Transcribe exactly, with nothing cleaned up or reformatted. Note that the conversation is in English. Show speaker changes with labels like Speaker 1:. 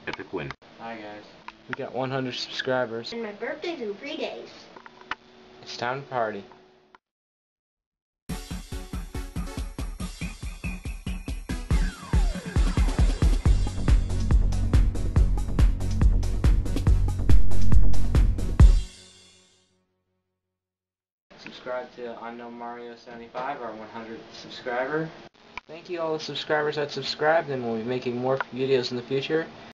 Speaker 1: Epic win.
Speaker 2: Hi guys. We got one hundred subscribers.
Speaker 3: And my birthday's in three days.
Speaker 2: It's time to party. Subscribe to Unknown Mario seventy-five, our one hundredth subscriber. Thank you all the subscribers that subscribed, and we'll be making more videos in the future.